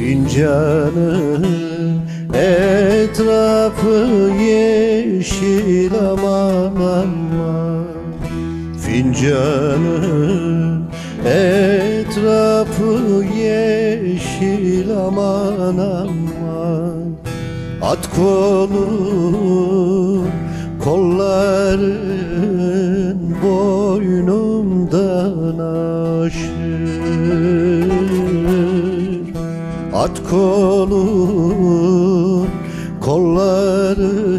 Fincanın etrafı yeşil aman aman. Fincanın etrafı yeşil aman aman. At kolun kolların boynumdan aşır. At kolun kolların